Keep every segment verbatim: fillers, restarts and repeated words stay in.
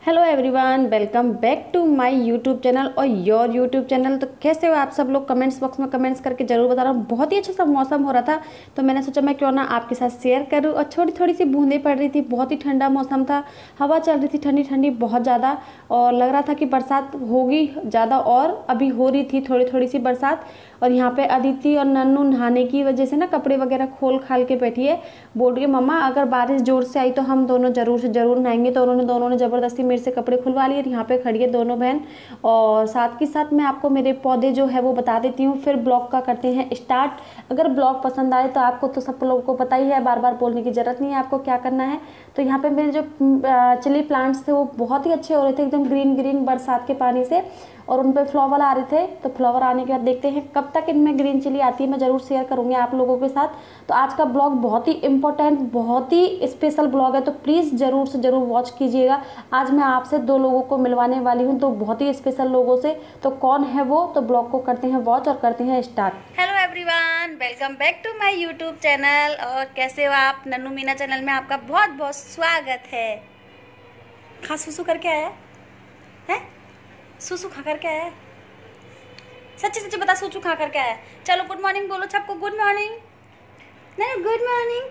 Hello everyone, welcome back to my YouTube channel और your YouTube channel. तो कैसे हो आप सब लोग? कमेंट्स बॉक्स में कमेंट्स करके जरूर बता रहा हूँ। बहुत ही अच्छा सा मौसम हो रहा था तो मैंने सोचा मैं क्यों ना आपके साथ शेयर करूँ। और थोड़ी थोड़ी सी बूंदें पड़ रही थी, बहुत ही ठंडा मौसम था, हवा चल रही थी ठंडी ठंडी बहुत ज़्यादा, और लग रहा था कि बरसात होगी ज़्यादा, और अभी हो रही थी थोड़ी थोड़ी सी बरसात। और यहाँ पे अदिति और नन्नू नहाने की वजह से ना कपड़े वगैरह खोल खाल के बैठी है, बोल रही है मम्मा अगर बारिश जोर से आई तो हम दोनों जरूर से जरूर नहाएंगे। तो उन्होंने दोनों ने ज़बरदस्ती मेरे से कपड़े खुलवा लिए। यहाँ पे खड़ी है दोनों बहन। और साथ के साथ मैं आपको मेरे पौधे जो है वो बता देती हूँ, फिर ब्लॉग का करते हैं स्टार्ट। अगर ब्लॉग पसंद आए तो आपको तो सब लोगों को पता ही है, बार बार बोलने की ज़रूरत नहीं है आपको क्या करना है। तो यहाँ पे मेरे जो चिली प्लांट्स थे वो बहुत ही अच्छे हो रहे थे, एकदम ग्रीन ग्रीन बरसात के पानी से, और उन पर फ्लावर आ रहे थे। तो फ्लावर आने के बाद देखते हैं कब तक इनमें ग्रीन चिली आती है, मैं ज़रूर शेयर करूँगी आप लोगों के साथ। तो आज का ब्लॉग बहुत ही इम्पोर्टेंट, बहुत ही स्पेशल ब्लॉग है, तो प्लीज़ ज़रूर से ज़रूर वॉच कीजिएगा। आज मैं आपसे दो लोगों को मिलवाने वाली हूँ, तो बहुत ही स्पेशल लोगों से। तो कौन है वो? तो ब्लॉग को करते हैं वॉच और करते हैं start. Hello everyone, welcome back to my YouTube channel. और कैसे हो आप? नन्नू मीना चैनल में आपका बहुत बहुत स्वागत है। खा सुसु करके आया है? सुसु खा करके आया है? सच्ची सच्ची बता, सुसु खा करके आया? चलो गुड मॉर्निंग बोलो सबको। Good morning Nannu, good morning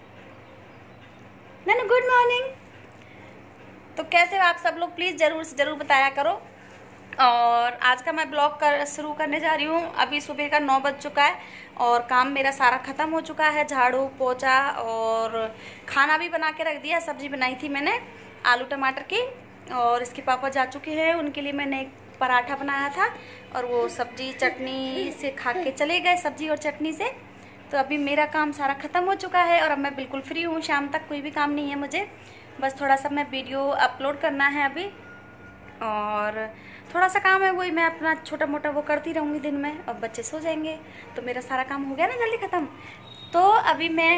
Nannu, good morning. तो कैसे हो आप सब लोग? प्लीज़ ज़रूर से ज़रूर बताया करो। और आज का मैं ब्लॉग कर शुरू करने जा रही हूँ। अभी सुबह का नौ बज चुका है और काम मेरा सारा ख़त्म हो चुका है, झाड़ू पोछा, और खाना भी बना के रख दिया। सब्जी बनाई थी मैंने आलू टमाटर की, और इसके पापा जा चुके हैं, उनके लिए मैंने एक पराठा बनाया था, और वो सब्जी चटनी से खा के चले गए, सब्जी और चटनी से। तो अभी मेरा काम सारा ख़त्म हो चुका है और अब मैं बिल्कुल फ्री हूँ। शाम तक कोई भी काम नहीं है मुझे, बस थोड़ा सा मैं वीडियो अपलोड करना है अभी, और थोड़ा सा काम है, वही मैं अपना छोटा मोटा वो करती रहूँगी दिन में, और बच्चे सो जाएंगे तो मेरा सारा काम हो गया ना जल्दी ख़त्म। तो अभी मैं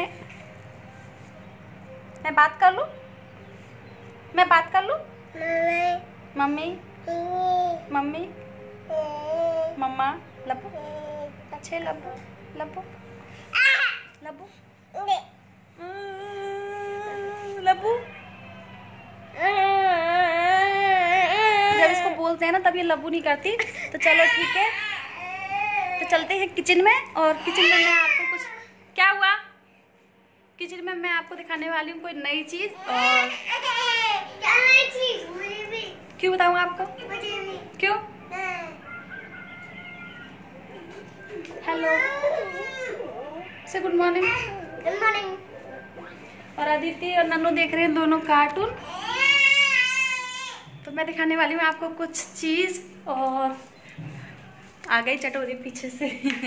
मैं बात कर लूँ मैं बात कर लूँ मम्मी मम्मी मम्मा लब्बू, अच्छे लब्बू लब्बू लब्बू लब्बू। जब इसको बोलते हैं ना तब ये लब्बू नहीं करती। तो चलो ठीक है, तो चलते हैं किचन में। और किचन में मैं आपको कुछ, क्या हुआ? किचन में मैं आपको दिखाने वाली हूँ कोई नई चीज। और क्या नई चीज? मुझे भी। क्यों बताऊँ आपको? मुझे भी। क्यों? हेलो से गुड मॉर्निंग। Good morning. और अदिति और नन्नू देख रहे हैं दोनों कार्टून। तो मैं दिखाने वाली हूँ आपको कुछ चीज। और आ गई चटोरी पीछे से।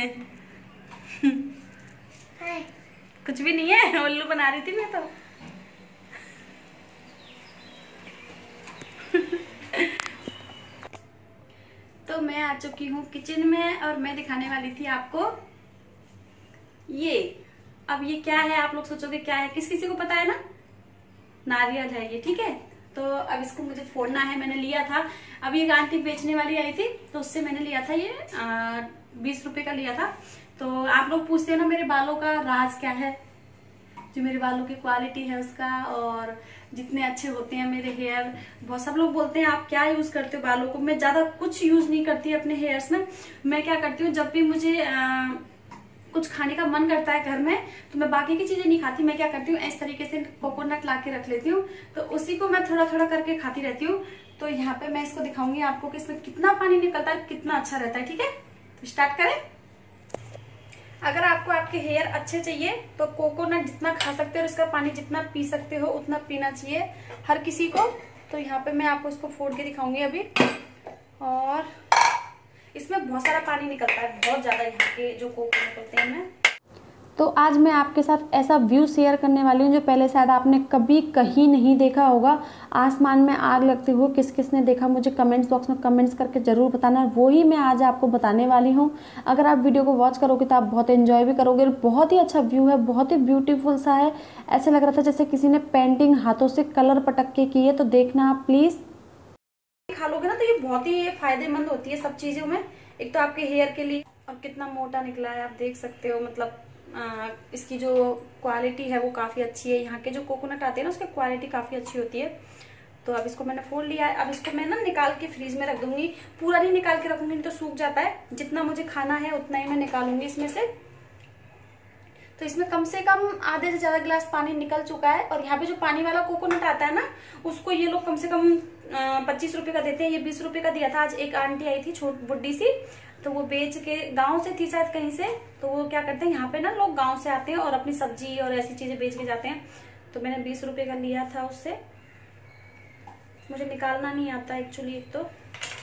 कुछ भी नहीं है, उल्लू बना रही थी मैं तो। तो मैं आ चुकी हूँ किचन में और मैं दिखाने वाली थी आपको ये। अब ये क्या है आप लोग सोचोगे क्या है? किस किसी को पता है ना? नारियल है ये, ठीक है। तो अब इसको मुझे फोड़ना है। मैंने लिया था, अभी एक आंटी बेचने वाली आई थी तो उससे मैंने लिया था, ये बीस रुपए का लिया था। तो आप लोग पूछते हैं ना मेरे बालों का राज क्या है, जो मेरे बालों की क्वालिटी है उसका, और जितने अच्छे होते हैं मेरे हेयर। बहुत सब लोग बोलते हैं आप क्या यूज करते हो बालों को। मैं ज्यादा कुछ यूज नहीं करती अपने हेयर्स में। मैं क्या करती हूँ, जब भी मुझे आ, कुछ खाने का मन करता है घर में, तो मैं बाकी की चीजें नहीं खाती। मैं क्या करती हूँ, इस तरीके से कोकोनट ला के रख लेती हूँ, तो उसी को मैं थोड़ा थोड़ा करके खाती रहती हूँ। तो यहाँ पे मैं इसको दिखाऊंगी आपको कि इसमें कितना पानी निकलता है, कितना अच्छा रहता है, ठीक है। तो स्टार्ट करें। अगर आपको आपके हेयर अच्छे चाहिए तो कोकोनट जितना खा सकते हो और इसका पानी जितना पी सकते हो उतना पीना चाहिए हर किसी को। तो यहाँ पे मैं आपको इसको फोड़ के दिखाऊंगी अभी। और इसमें बहुत सारा पानी निकलता है, बहुत ज्यादा, यहाँ के जो कोकोनट होते हैं इनमें। तो आज मैं आपके साथ ऐसा व्यू शेयर करने वाली हूँ जो पहले शायद आपने कभी कहीं नहीं देखा होगा। आसमान में आग लगते हुए किस किस ने देखा, मुझे कमेंट्स बॉक्स में कमेंट्स करके ज़रूर बताना। वो ही मैं आज आपको बताने वाली हूँ। अगर आप वीडियो को वॉच करोगे तो आप बहुत एंजॉय भी करोगे। बहुत ही अच्छा व्यू है, बहुत ही ब्यूटीफुल सा है। ऐसे लग रहा था जैसे किसी ने पेंटिंग हाथों से कलर पटक के की है। तो देखना आप प्लीज़। खा लोगे ना तो ये बहुत ही फायदेमंद होती है सब चीज़ों में। एक तो आपके हेयर के लिए, और कितना मोटा निकला है आप देख सकते हो। मतलब आ, इसकी जो क्वालिटी है वो काफ़ी अच्छी है। यहाँ के जो कोकोनट आते हैं ना उसकी क्वालिटी काफ़ी अच्छी होती है। तो अब इसको मैंने फोड़ लिया है। अब इसको मैं ना निकाल के फ्रीज में रख दूंगी। पूरा नहीं निकाल के रखूंगी, नहीं तो सूख जाता है। जितना मुझे खाना है उतना ही मैं निकालूंगी इसमें से। तो इसमें कम से कम आधे से ज्यादा गिलास पानी निकल चुका है। और यहाँ पे जो पानी वाला कोकोनट आता है ना, उसको ये लोग कम से कम पच्चीस रुपए का देते हैं। ये बीस रुपए का दिया था। आज एक आंटी आई थी छोट बुड्ढी सी, तो वो बेच के, गांव से थी शायद कहीं से, तो वो क्या करते हैं, यहाँ पे ना लोग गांव से आते हैं और अपनी सब्जी और ऐसी चीजें बेच के जाते हैं। तो मैंने बीस रुपए का लिया था उससे। मुझे निकालना नहीं आता एक्चुअली। एक तो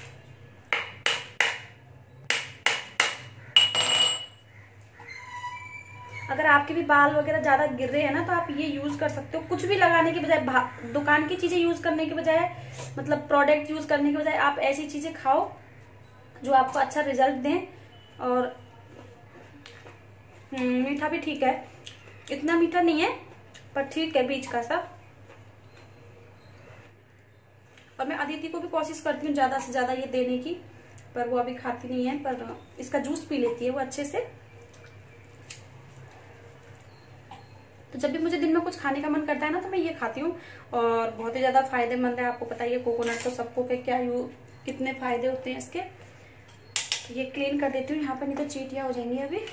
अगर आपके भी बाल वगैरह ज्यादा गिर रहे हैं ना, तो आप ये यूज कर सकते हो। कुछ भी लगाने के बजाय, दुकान की चीजें यूज करने के बजाय, मतलब प्रोडक्ट यूज करने के बजाय, आप ऐसी चीजें खाओ जो आपको अच्छा रिजल्ट दें। और मीठा भी ठीक है, इतना मीठा नहीं है पर ठीक है, बीच का सा। और मैं अदिति को भी कोशिश करती हूँ ज्यादा से ज्यादा ये देने की, पर वो अभी खाती नहीं है। पर इसका जूस पी लेती है वो अच्छे से। तो जब भी मुझे दिन में कुछ खाने का मन करता है ना, तो मैं ये खाती हूँ। और बहुत ही ज्यादा फायदेमंद है। आपको पता ही है कोकोनट तो सबको के क्या यू कितने फायदे होते हैं इसके। तो ये क्लीन कर देती हूँ यहाँ पर, नहीं तो चींटियां हो जाएंगी अभी।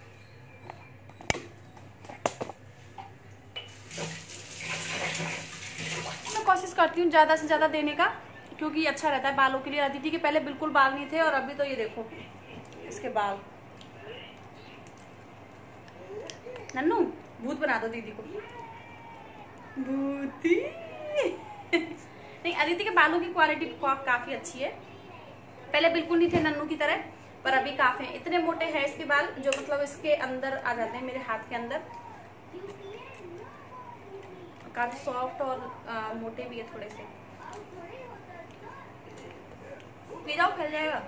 मैं कोशिश करती हूँ ज्यादा से ज्यादा देने का, क्योंकि अच्छा रहता है बालों के लिए। अदिति के पहले बिल्कुल बाल नहीं थे और अभी तो ये देखो इसके बाल। नन्नू भूत बना दो दीदी को। भूती नहीं, अदिति के बालों की क्वालिटी काफी अच्छी है। पहले बिल्कुल नहीं थे नन्नू की तरह, पर अभी काफी हैं। इतने मोटे हैं इसके बाल, जो मतलब इसके अंदर आ जाते हैं, मेरे हाथ के अंदर। काफी सॉफ्ट और आ, मोटे भी है थोड़े से। पी जाओ, फैल जाएगा।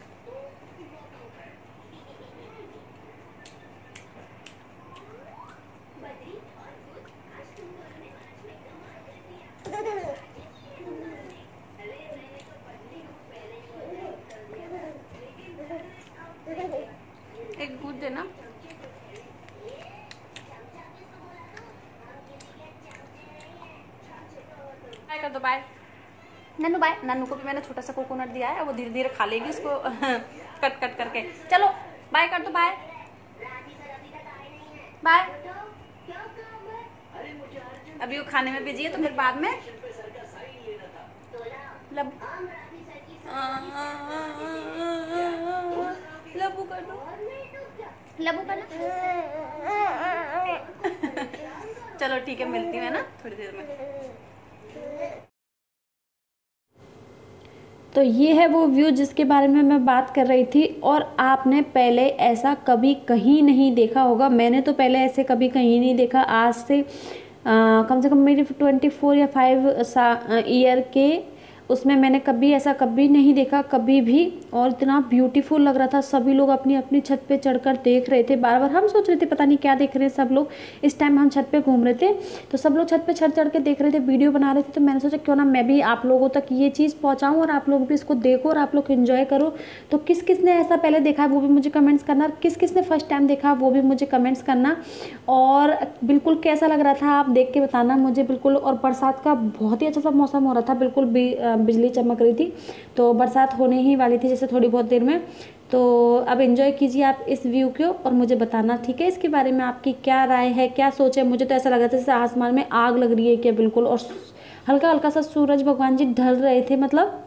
एक दूध देना। बाय कर दो, बाय नन्नू, बाय। नन्नू को भी मैंने छोटा सा कोकोनट दिया है, वो धीरे धीरे खा लेगी इसको कट कट करके। चलो बाय कर दो, बाय बाय। अभी वो खाने में बिजी है, तो फिर बाद में लब लबू कर दो, लबू कर दो। चलो ठीक है, मिलती हूँ है ना थोड़ी देर में। तो ये है वो व्यू जिसके बारे में मैं बात कर रही थी। और आपने पहले ऐसा कभी कहीं नहीं देखा होगा। मैंने तो पहले ऐसे कभी कहीं नहीं देखा। आज से आ, कम से कम मेरी ट्वेंटी फोर या फाइव ईयर के उसमें मैंने कभी ऐसा कभी नहीं देखा, कभी भी। और इतना ब्यूटीफुल लग रहा था। सभी लोग अपनी अपनी छत पे चढ़कर देख रहे थे। बार बार हम सोच रहे थे पता नहीं क्या देख रहे हैं सब लोग। इस टाइम हम छत पे घूम रहे थे, तो सब लोग छत पे चढ़ चढ़ के देख रहे थे, वीडियो बना रहे थे। तो मैंने सोचा क्यों ना मैं भी आप लोगों तक ये चीज़ पहुँचाऊँ और आप लोग भी इसको देखो और आप लोग इन्जॉय करो। तो किस किस ने ऐसा पहले देखा है वो भी मुझे कमेंट्स करना। किस किस ने फर्स्ट टाइम देखा वो भी मुझे कमेंट्स करना। और बिल्कुल कैसा लग रहा था आप देख के बताना मुझे बिल्कुल। और बरसात का बहुत ही अच्छा सा मौसम हो रहा था, बिल्कुल बिजली चमक रही थी। तो बरसात होने ही वाली थी जैसे थोड़ी बहुत देर में। तो अब एंजॉय कीजिए आप इस व्यू को और मुझे बताना, ठीक है, इसके बारे में आपकी क्या राय है, क्या सोच है। मुझे तो ऐसा लग रहा था जैसे आसमान में आग लग रही है क्या, बिल्कुल। और हल्का हल्का सा सूरज भगवान जी ढल रहे थे, मतलब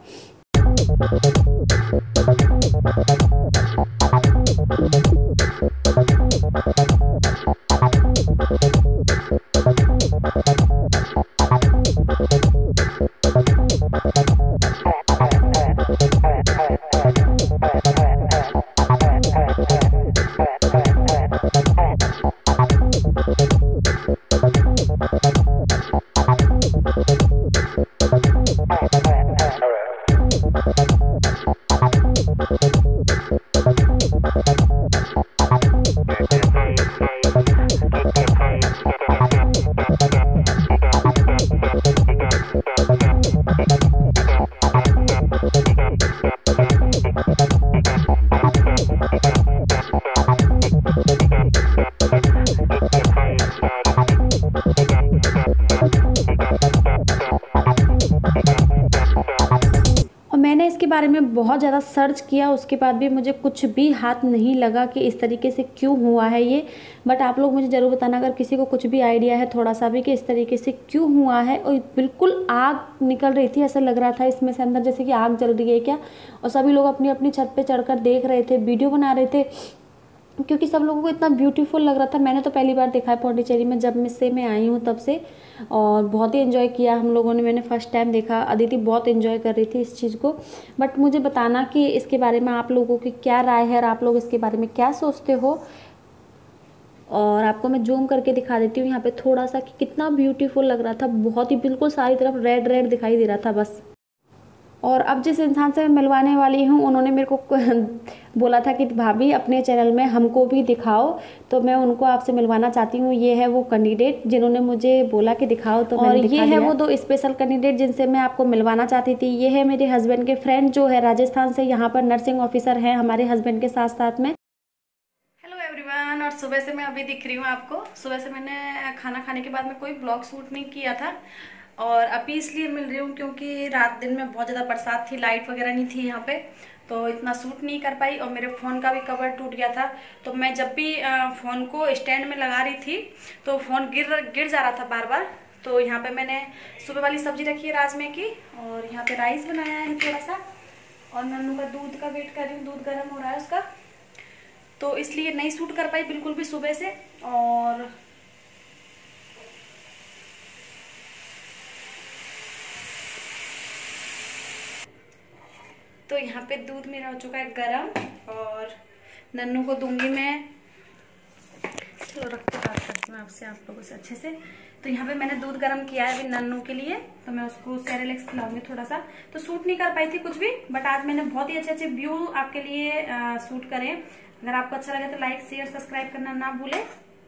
Thank you. मैंने इसके बारे में बहुत ज़्यादा सर्च किया, उसके बाद भी मुझे कुछ भी हाथ नहीं लगा कि इस तरीके से क्यों हुआ है ये। बट आप लोग मुझे ज़रूर बताना अगर किसी को कुछ भी आइडिया है थोड़ा सा भी कि इस तरीके से क्यों हुआ है। और बिल्कुल आग निकल रही थी, ऐसा लग रहा था इसमें से अंदर जैसे कि आग जल रही है क्या। और सभी लोग अपनी अपनी छत पर चढ़कर देख रहे थे, वीडियो बना रहे थे, क्योंकि सब लोगों को इतना ब्यूटीफुल लग रहा था। मैंने तो पहली बार देखा है पौंडीचेरी में, जब से मैं आई हूँ तब से, और बहुत ही एंजॉय किया हम लोगों ने। मैंने फर्स्ट टाइम देखा, अदिति बहुत एंजॉय कर रही थी इस चीज़ को। बट मुझे बताना कि इसके बारे में आप लोगों की क्या राय है और आप लोग इसके बारे में क्या सोचते हो। और आपको मैं जूम करके दिखा देती हूँ यहाँ पे थोड़ा सा कि कितना ब्यूटीफुल लग रहा था। बहुत ही बिल्कुल सारी तरफ रेड रेड दिखाई दे रहा था बस। और अब जिस इंसान से मैं मिलवाने वाली हूँ उन्होंने मेरे को बोला था कि भाभी अपने चैनल में हमको भी दिखाओ, तो मैं उनको आपसे मिलवाना चाहती हूँ। ये है वो कैंडिडेट जिन्होंने मुझे बोला कि दिखाओ, तो और ये है वो दो स्पेशल कैंडिडेट जिनसे मैं आपको मिलवाना चाहती थी। ये है मेरे हस्बैंड के फ्रेंड जो है राजस्थान से, यहाँ पर नर्सिंग ऑफिसर हैं हमारे हस्बैंड के साथ साथ में। हेलो एवरीवन, और सुबह से मैं अभी दिख रही हूँ आपको। सुबह से मैंने खाना खाने के बाद में कोई ब्लॉग शूट नहीं किया था, और अभी इसलिए मिल रही हूँ क्योंकि रात दिन में बहुत ज़्यादा बरसात थी, लाइट वगैरह नहीं थी यहाँ पे, तो इतना शूट नहीं कर पाई। और मेरे फ़ोन का भी कवर टूट गया था, तो मैं जब भी फ़ोन को स्टैंड में लगा रही थी तो फ़ोन गिर गिर जा रहा था बार बार। तो यहाँ पे मैंने सुबह वाली सब्जी रखी है राजमे की, और यहाँ पे राइस बनाया है थोड़ा सा, और नन्नू का दूध का वेट कर रही हूँ, दूध गर्म हो रहा है उसका, तो इसलिए नहीं शूट कर पाई बिल्कुल भी सुबह से। और तो यहाँ पे दूध मेरा हो चुका है गरम, और नन्नू को दूंगी मैं। चलो रख के बात करती हूँ आपसे आप लोगों से अच्छे से। तो यहाँ पे मैंने दूध गरम किया है अभी नन्नू के लिए, तो मैं उसको सेरेलेक्स खिलाऊंगी थोड़ा सा। तो शूट नहीं कर पाई थी कुछ भी, बट आज मैंने बहुत ही अच्छे अच्छे व्यू आपके लिए शूट करे। अगर आपको अच्छा लगे तो लाइक शेयर सब्सक्राइब करना ना भूले।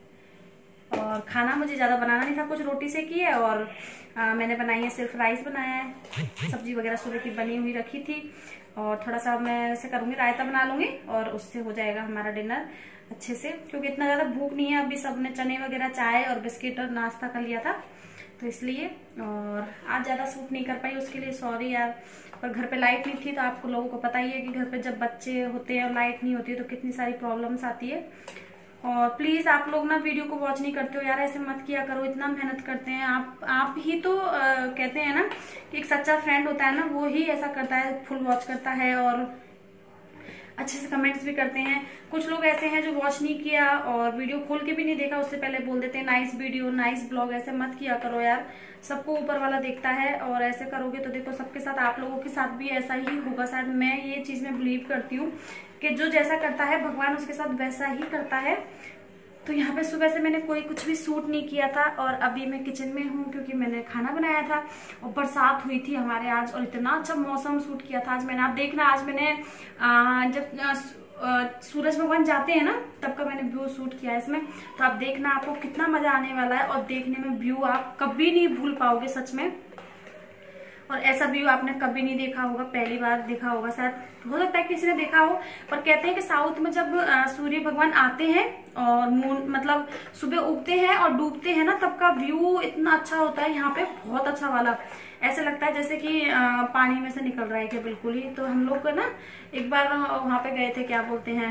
और खाना मुझे ज़्यादा बनाना नहीं था, कुछ रोटी से की है, और आ, मैंने बनाई है सिर्फ राइस बनाया है। सब्जी वगैरह सुबह की बनी हुई रखी थी, और थोड़ा सा मैं ऐसे करूँगी, रायता बना लूँगी, और उससे हो जाएगा हमारा डिनर अच्छे से, क्योंकि इतना ज़्यादा भूख नहीं है। अभी सबने चने वगैरह, चाय और बिस्किट और नाश्ता कर लिया था, तो इसलिए। और आज ज़्यादा शूट नहीं कर पाई, उसके लिए सॉरी यार। और घर पे लाइट नहीं थी, तो आपको लोगों को पता ही है कि घर पे जब बच्चे होते हैं और लाइट नहीं होती है तो कितनी सारी प्रॉब्लम्स आती है। और प्लीज आप लोग ना वीडियो को वॉच नहीं करते हो यार, ऐसे मत किया करो। इतना मेहनत करते हैं आप आप ही तो आ, कहते हैं ना कि एक सच्चा फ्रेंड होता है ना, वो ही ऐसा करता है, फुल वॉच करता है और अच्छे से कमेंट्स भी करते हैं। कुछ लोग ऐसे हैं जो वॉच नहीं किया और वीडियो खोल के भी नहीं देखा, उससे पहले बोल देते हैं नाइस वीडियो, नाइस ब्लॉग। ऐसे मत किया करो यार, सबको ऊपर वाला देखता है, और ऐसे करोगे तो देखो सबके साथ, आप लोगों के साथ भी ऐसा ही होगा शायद। मैं ये चीज में बिलीव करती हूँ कि जो जैसा करता है भगवान उसके साथ वैसा ही करता है। तो यहाँ पे सुबह से मैंने कोई कुछ भी शूट नहीं किया था, और अभी मैं किचन में हूँ क्योंकि मैंने खाना बनाया था, और बरसात हुई थी हमारे आज, और इतना अच्छा मौसम शूट किया था आज मैंने। आप देखना आज मैंने आ, जब आ, सूरज भगवान जाते हैं ना तब का मैंने व्यू शूट किया है इसमें, तो आप देखना आपको कितना मजा आने वाला है, और देखने में व्यू आप कभी नहीं भूल पाओगे सच में। और ऐसा व्यू आपने कभी नहीं देखा होगा, पहली बार देखा होगा शायद, हो सकता है किसी ने देखा हो। पर कहते हैं कि साउथ में जब सूर्य भगवान आते हैं और मून मतलब सुबह उगते हैं और डूबते हैं ना, तब का व्यू इतना अच्छा होता है यहाँ पे, बहुत अच्छा वाला। ऐसे लगता है जैसे कि आ, पानी में से निकल रहा है कि बिल्कुल ही। तो हम लोग ना एक बार वहां पे गए थे, क्या बोलते हैं,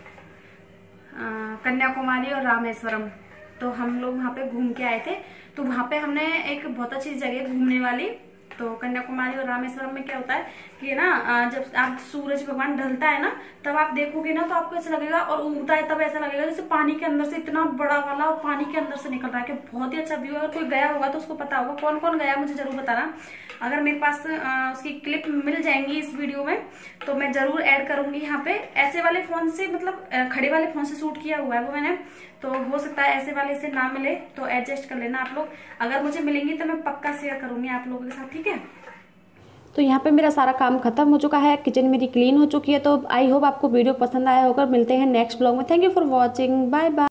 कन्याकुमारी और रामेश्वरम, तो हम लोग वहां पे घूम के आए थे। तो वहां पे हमने एक बहुत अच्छी जगह घूमने वाली, तो कन्याकुमारी और रामेश्वरम में क्या होता है कि ना जब आप सूरज भगवान ढलता है ना तब आप देखोगे ना तो आपको ऐसा लगेगा, और उगता है तब ऐसा लगेगा जैसे पानी के अंदर से इतना बड़ा वाला और पानी के अंदर से निकल रहा है, कि बहुत ही अच्छा व्यू है। अगर कोई गया होगा तो उसको पता होगा। कौन कौन गया मुझे जरूर बताना। अगर मेरे पास आ, उसकी क्लिप मिल जाएंगी इस वीडियो में तो मैं जरूर ऐड करूंगी यहाँ पे। ऐसे वाले फोन से मतलब खड़े वाले फोन से शूट किया हुआ है वो मैंने, तो हो सकता है ऐसे वाले से ना मिले तो एडजस्ट कर लेना आप लोग। अगर मुझे मिलेंगी तो मैं पक्का शेयर करूंगी आप लोगों के साथ, ठीक है। तो यहाँ पे मेरा सारा काम खत्म हो चुका है, किचन मेरी क्लीन हो चुकी है। तो आई होप आपको वीडियो पसंद आया होगा। मिलते हैं नेक्स्ट ब्लॉग में। Thank you for watching, bye bye.